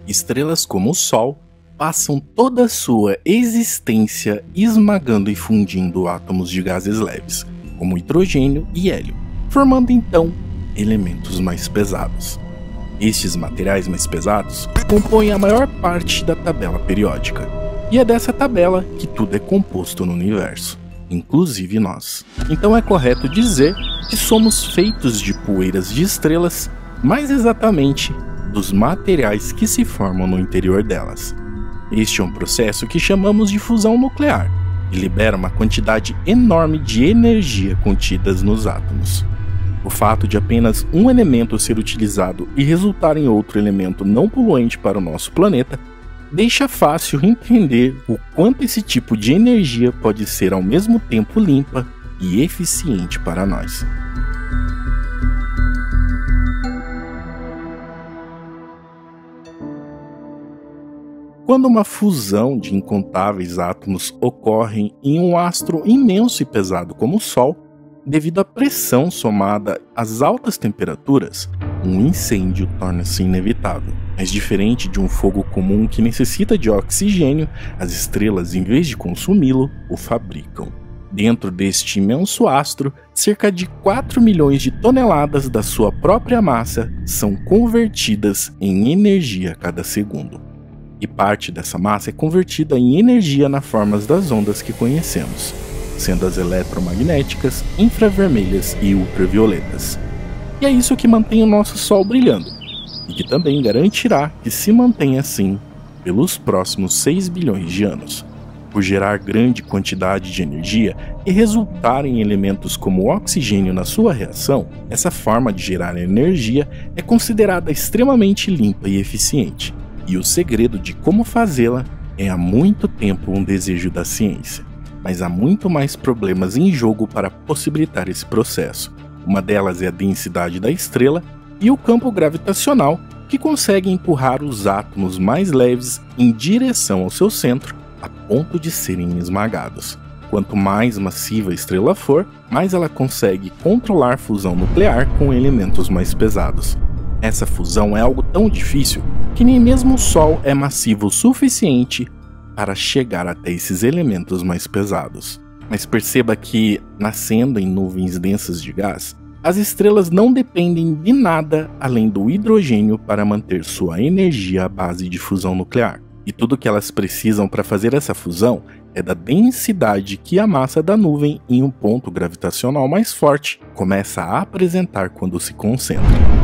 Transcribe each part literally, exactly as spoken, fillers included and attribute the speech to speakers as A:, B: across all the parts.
A: Estrelas como o Sol passam toda a sua existência esmagando e fundindo átomos de gases leves, como hidrogênio e hélio, formando então elementos mais pesados. Estes materiais mais pesados compõem a maior parte da tabela periódica, e é dessa tabela que tudo é composto no universo, inclusive nós. Então é correto dizer que somos feitos de poeiras de estrelas, mais exatamente dos materiais que se formam no interior delas. Este é um processo que chamamos de fusão nuclear, e libera uma quantidade enorme de energia contidas nos átomos. O fato de apenas um elemento ser utilizado e resultar em outro elemento não poluente para o nosso planeta deixa fácil entender o quanto esse tipo de energia pode ser ao mesmo tempo limpa e eficiente para nós. Quando uma fusão de incontáveis átomos ocorre em um astro imenso e pesado como o Sol, devido à pressão somada às altas temperaturas, um incêndio torna-se inevitável. Mas diferente de um fogo comum que necessita de oxigênio, as estrelas, em vez de consumi-lo, o fabricam. Dentro deste imenso astro, cerca de quatro milhões de toneladas da sua própria massa são convertidas em energia a cada segundo. E parte dessa massa é convertida em energia na forma das ondas que conhecemos, sendo as eletromagnéticas, infravermelhas e ultravioletas. E é isso que mantém o nosso Sol brilhando, e que também garantirá que se mantenha assim pelos próximos seis bilhões de anos. Por gerar grande quantidade de energia e resultar em elementos como o oxigênio na sua reação, essa forma de gerar energia é considerada extremamente limpa e eficiente. E o segredo de como fazê-la é há muito tempo um desejo da ciência. Mas há muito mais problemas em jogo para possibilitar esse processo. Uma delas é a densidade da estrela e o campo gravitacional, que consegue empurrar os átomos mais leves em direção ao seu centro, a ponto de serem esmagados. Quanto mais massiva a estrela for, mais ela consegue controlar fusão nuclear com elementos mais pesados. Essa fusão é algo tão difícil que nem mesmo o Sol é massivo o suficiente para chegar até esses elementos mais pesados. Mas perceba que, nascendo em nuvens densas de gás, as estrelas não dependem de nada além do hidrogênio para manter sua energia à base de fusão nuclear. E tudo que elas precisam para fazer essa fusão é da densidade que a massa da nuvem em um ponto gravitacional mais forte começa a apresentar quando se concentra.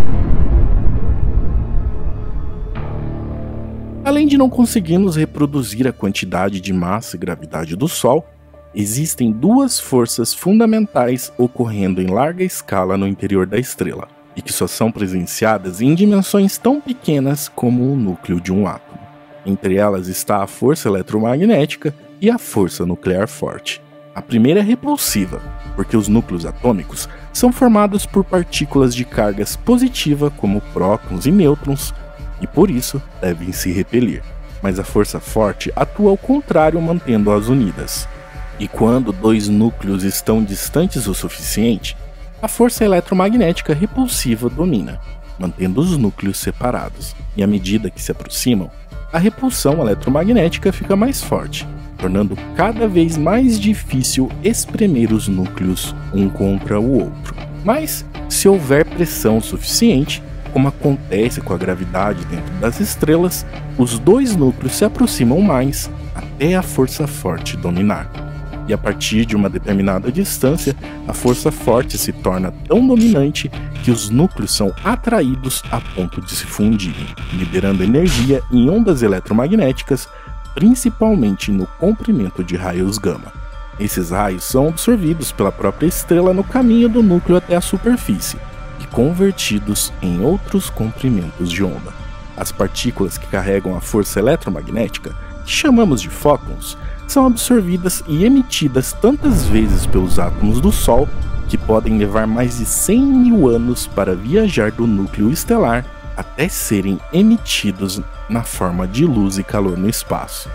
A: Além de não conseguirmos reproduzir a quantidade de massa e gravidade do Sol, existem duas forças fundamentais ocorrendo em larga escala no interior da estrela, e que só são presenciadas em dimensões tão pequenas como o núcleo de um átomo. Entre elas está a força eletromagnética e a força nuclear forte. A primeira é repulsiva, porque os núcleos atômicos são formados por partículas de cargas positiva como prótons e nêutrons, e por isso devem se repelir. Mas a força forte atua ao contrário, mantendo-as unidas. E quando dois núcleos estão distantes o suficiente, a força eletromagnética repulsiva domina, mantendo os núcleos separados. E à medida que se aproximam, a repulsão eletromagnética fica mais forte, tornando cada vez mais difícil espremer os núcleos um contra o outro. Mas, se houver pressão suficiente, como acontece com a gravidade dentro das estrelas, os dois núcleos se aproximam mais até a força forte dominar. E a partir de uma determinada distância, a força forte se torna tão dominante que os núcleos são atraídos a ponto de se fundirem, liberando energia em ondas eletromagnéticas, principalmente no comprimento de raios gama. Esses raios são absorvidos pela própria estrela no caminho do núcleo até a superfície, convertidos em outros comprimentos de onda. As partículas que carregam a força eletromagnética, que chamamos de fótons, são absorvidas e emitidas tantas vezes pelos átomos do Sol que podem levar mais de cem mil anos para viajar do núcleo estelar até serem emitidos na forma de luz e calor no espaço.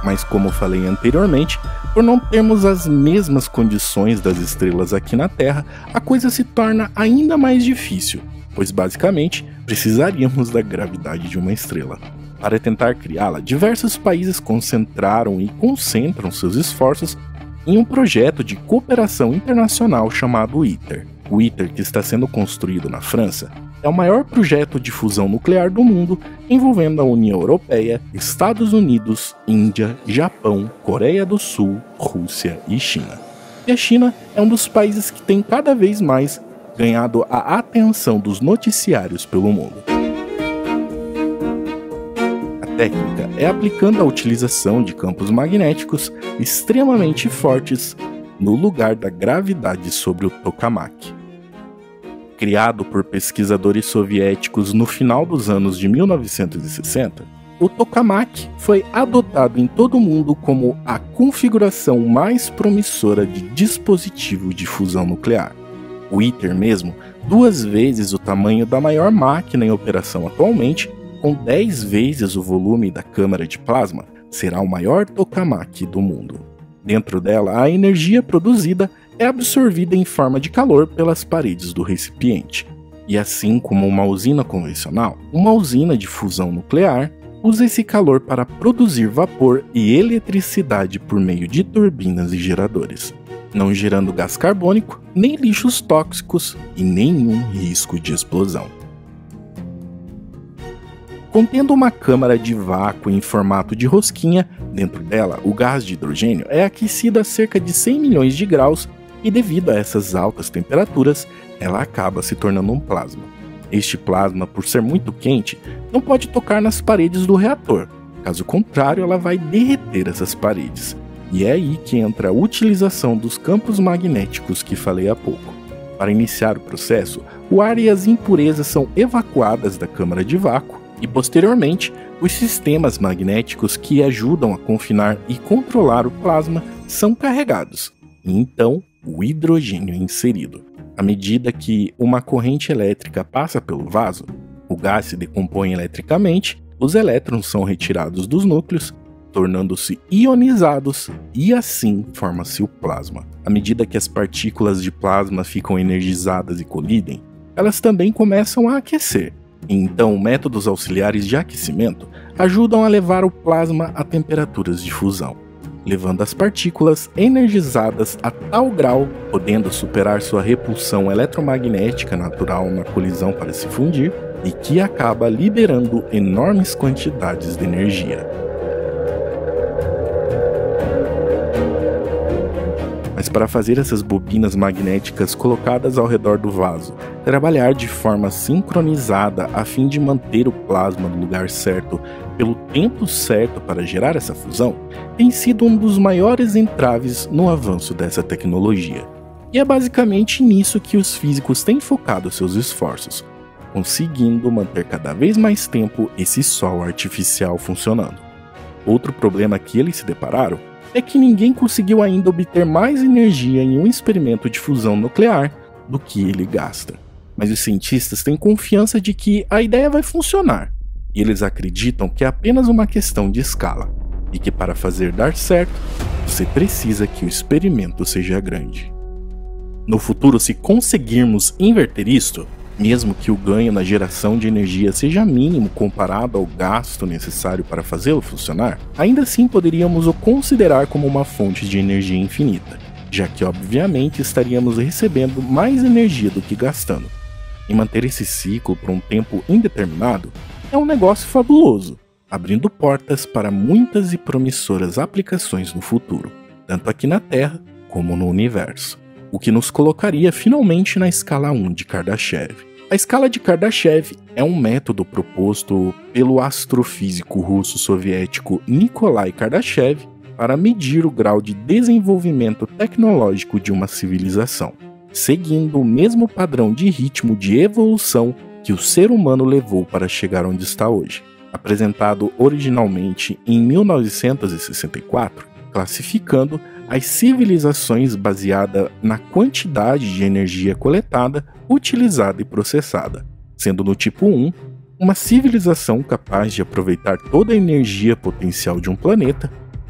A: Mas como falei anteriormente, por não termos as mesmas condições das estrelas aqui na Terra, a coisa se torna ainda mais difícil, pois basicamente precisaríamos da gravidade de uma estrela. Para tentar criá-la, diversos países concentraram e concentram seus esforços em um projeto de cooperação internacional chamado ITER. O ITER, que está sendo construído na França, é o maior projeto de fusão nuclear do mundo, envolvendo a União Europeia, Estados Unidos, Índia, Japão, Coreia do Sul, Rússia e China. E a China é um dos países que tem cada vez mais ganhado a atenção dos noticiários pelo mundo. A técnica é aplicando a utilização de campos magnéticos extremamente fortes no lugar da gravidade sobre o tokamak. Criado por pesquisadores soviéticos no final dos anos de mil novecentos e sessenta, o tokamak foi adotado em todo o mundo como a configuração mais promissora de dispositivo de fusão nuclear. O ITER mesmo, duas vezes o tamanho da maior máquina em operação atualmente, com dez vezes o volume da câmara de plasma, será o maior tokamak do mundo. Dentro dela, a energia produzida é absorvida em forma de calor pelas paredes do recipiente. E assim como uma usina convencional, uma usina de fusão nuclear usa esse calor para produzir vapor e eletricidade por meio de turbinas e geradores, não gerando gás carbônico, nem lixos tóxicos e nenhum risco de explosão. Contendo uma câmara de vácuo em formato de rosquinha, dentro dela o gás de hidrogênio é aquecido a cerca de cem milhões de graus e devido a essas altas temperaturas, ela acaba se tornando um plasma. Este plasma, por ser muito quente, não pode tocar nas paredes do reator, caso contrário ela vai derreter essas paredes. E é aí que entra a utilização dos campos magnéticos que falei há pouco. Para iniciar o processo, o ar e as impurezas são evacuadas da câmara de vácuo e, posteriormente, os sistemas magnéticos que ajudam a confinar e controlar o plasma são carregados, e então o hidrogênio é inserido. À medida que uma corrente elétrica passa pelo vaso, o gás se decompõe eletricamente, os elétrons são retirados dos núcleos, tornando-se ionizados e assim forma-se o plasma. À medida que as partículas de plasma ficam energizadas e colidem, elas também começam a aquecer. Então, métodos auxiliares de aquecimento ajudam a levar o plasma a temperaturas de fusão, levando as partículas energizadas a tal grau, podendo superar sua repulsão eletromagnética natural na colisão para se fundir, e que acaba liberando enormes quantidades de energia. Mas para fazer essas bobinas magnéticas colocadas ao redor do vaso trabalhar de forma sincronizada a fim de manter o plasma no lugar certo pelo tempo certo para gerar essa fusão, tem sido um dos maiores entraves no avanço dessa tecnologia. E é basicamente nisso que os físicos têm focado seus esforços, conseguindo manter cada vez mais tempo esse sol artificial funcionando. Outro problema que eles se depararam é que ninguém conseguiu ainda obter mais energia em um experimento de fusão nuclear do que ele gasta. Mas os cientistas têm confiança de que a ideia vai funcionar, e eles acreditam que é apenas uma questão de escala, e que para fazer dar certo, você precisa que o experimento seja grande. No futuro, se conseguirmos inverter isto, mesmo que o ganho na geração de energia seja mínimo comparado ao gasto necessário para fazê-lo funcionar, ainda assim poderíamos o considerar como uma fonte de energia infinita, já que obviamente estaríamos recebendo mais energia do que gastando. E manter esse ciclo por um tempo indeterminado é um negócio fabuloso, abrindo portas para muitas e promissoras aplicações no futuro, tanto aqui na Terra como no universo, o que nos colocaria finalmente na escala um de Kardashev. A escala de Kardashev é um método proposto pelo astrofísico russo-soviético Nikolai Kardashev para medir o grau de desenvolvimento tecnológico de uma civilização, seguindo o mesmo padrão de ritmo de evolução que o ser humano levou para chegar onde está hoje. Apresentado originalmente em mil novecentos e sessenta e quatro, classificando as civilizações baseada na quantidade de energia coletada, utilizada e processada, sendo no tipo um, uma civilização capaz de aproveitar toda a energia potencial de um planeta,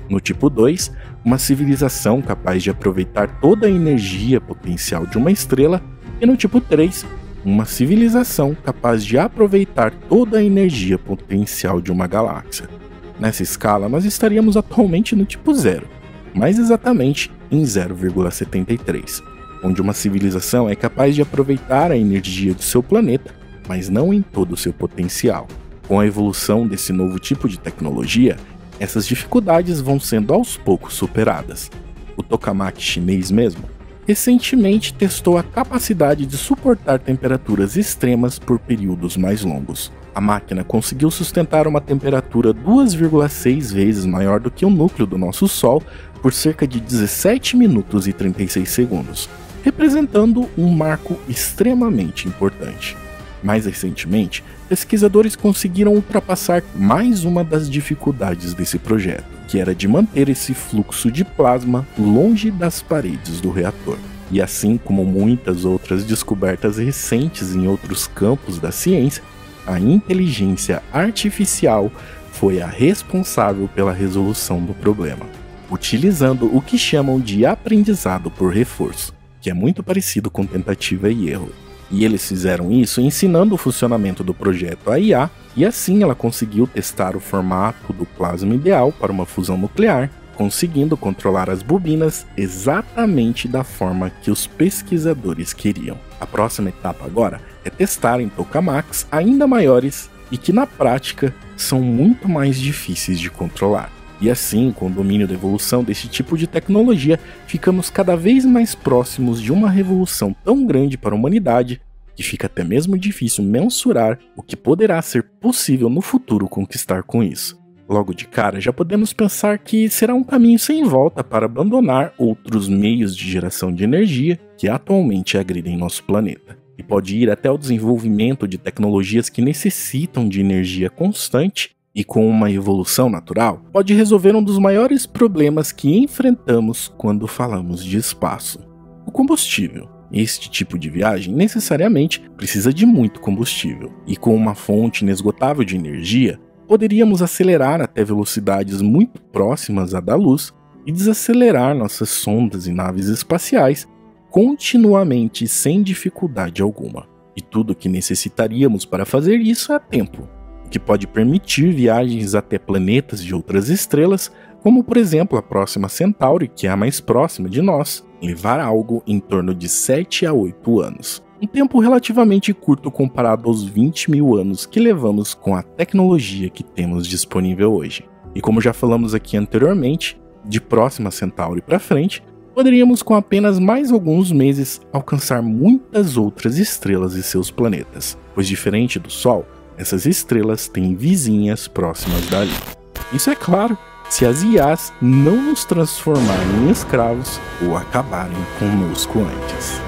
A: No tipo dois, uma civilização capaz de aproveitar toda a energia potencial de uma estrela, e no tipo três, uma civilização capaz de aproveitar toda a energia potencial de uma galáxia. Nessa escala, nós estaríamos atualmente no tipo zero, mais exatamente em zero vírgula setenta e três, onde uma civilização é capaz de aproveitar a energia do seu planeta, mas não em todo o seu potencial. Com a evolução desse novo tipo de tecnologia, essas dificuldades vão sendo aos poucos superadas. O tokamak chinês mesmo recentemente testou a capacidade de suportar temperaturas extremas por períodos mais longos. A máquina conseguiu sustentar uma temperatura duas vírgula seis vezes maior do que o núcleo do nosso Sol por cerca de dezessete minutos e trinta e seis segundos, representando um marco extremamente importante. Mais recentemente, pesquisadores conseguiram ultrapassar mais uma das dificuldades desse projeto, que era de manter esse fluxo de plasma longe das paredes do reator. E assim como muitas outras descobertas recentes em outros campos da ciência, a inteligência artificial foi a responsável pela resolução do problema, utilizando o que chamam de aprendizado por reforço, que é muito parecido com tentativa e erro. E eles fizeram isso ensinando o funcionamento do projeto à I A, e assim ela conseguiu testar o formato do plasma ideal para uma fusão nuclear, conseguindo controlar as bobinas exatamente da forma que os pesquisadores queriam. A próxima etapa agora é testar em tokamaks ainda maiores e que na prática são muito mais difíceis de controlar. E assim, com o domínio da evolução desse tipo de tecnologia, ficamos cada vez mais próximos de uma revolução tão grande para a humanidade que fica até mesmo difícil mensurar o que poderá ser possível no futuro conquistar com isso. Logo de cara, já podemos pensar que será um caminho sem volta para abandonar outros meios de geração de energia que atualmente agridem nosso planeta. E pode ir até o desenvolvimento de tecnologias que necessitam de energia constante e com uma evolução natural, pode resolver um dos maiores problemas que enfrentamos quando falamos de espaço: o combustível. Este tipo de viagem necessariamente precisa de muito combustível, e com uma fonte inesgotável de energia, poderíamos acelerar até velocidades muito próximas à da luz e desacelerar nossas sondas e naves espaciais continuamente sem dificuldade alguma. E tudo o que necessitaríamos para fazer isso é tempo, que pode permitir viagens até planetas de outras estrelas, como por exemplo a próxima Centauri, que é a mais próxima de nós, levar algo em torno de sete a oito anos. Um tempo relativamente curto comparado aos vinte mil anos que levamos com a tecnologia que temos disponível hoje. E como já falamos aqui anteriormente, de próxima Centauri para frente, poderíamos com apenas mais alguns meses alcançar muitas outras estrelas e seus planetas, pois diferente do Sol, essas estrelas têm vizinhas próximas dali. Isso é claro, se as I As não nos transformarem em escravos ou acabarem conosco antes.